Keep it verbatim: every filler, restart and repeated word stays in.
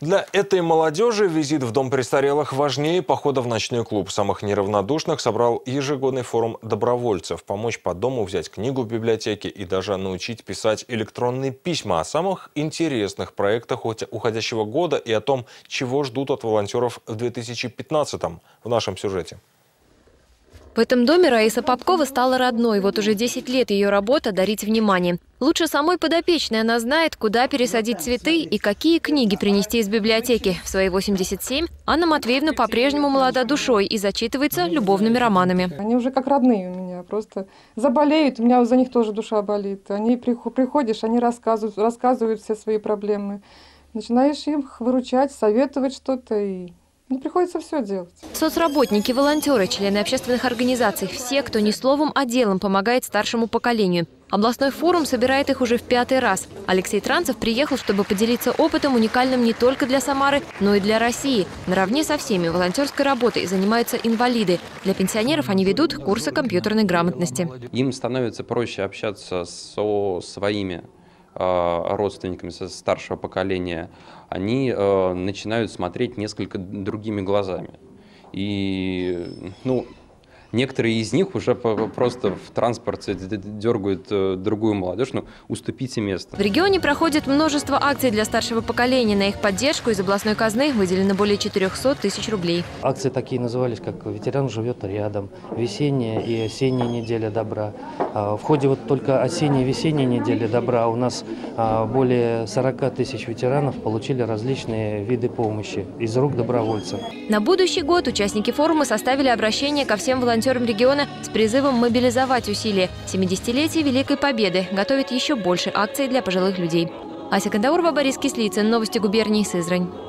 Для этой молодежи визит в дом престарелых важнее похода в ночной клуб. Самых неравнодушных собрал ежегодный форум добровольцев. Помочь по дому, взять книгу в библиотеке и даже научить писать электронные письма о самых интересных проектах уходящего года и о том, чего ждут от волонтеров в две тысячи пятнадцатом в нашем сюжете. В этом доме Раиса Попкова стала родной. Вот уже десять лет ее работа – дарить внимание. Лучше самой подопечной она знает, куда пересадить цветы и какие книги принести из библиотеки. В свои восемьдесят семь Анна Матвеевна по-прежнему молода душой и зачитывается любовными романами. Они уже как родные у меня. Просто заболеют, у меня за них тоже душа болит. Они приходишь, они рассказывают, рассказывают все свои проблемы. Начинаешь их выручать, советовать что-то и... Ну, приходится все делать. Соцработники, волонтеры, члены общественных организаций – все, кто не словом, а делом помогает старшему поколению. Областной форум собирает их уже в пятый раз. Алексей Транцев приехал, чтобы поделиться опытом, уникальным не только для Самары, но и для России. Наравне со всеми волонтерской работой занимаются инвалиды. Для пенсионеров они ведут курсы компьютерной грамотности. Им становится проще общаться со своими родственниками со старшего поколения, они э, начинают смотреть несколько другими глазами. И, ну, некоторые из них уже просто в транспорте дергают другую молодежь, ну, уступите место. В регионе проходит множество акций для старшего поколения. На их поддержку из областной казны выделено более четырёхсот тысяч рублей. Акции такие назывались, как «Ветеран живет рядом», «Весенняя и осенняя неделя добра». В ходе вот только осенней и весенней недели добра у нас более сорока тысяч ветеранов получили различные виды помощи из рук добровольцев. На будущий год участники форума составили обращение ко всем волонтерам региона с призывом мобилизовать усилия. семидесятилетие Великой Победы готовит еще больше акций для пожилых людей. Ася Кандаурова, Борис Кислицын. Новости губернии Сызрань.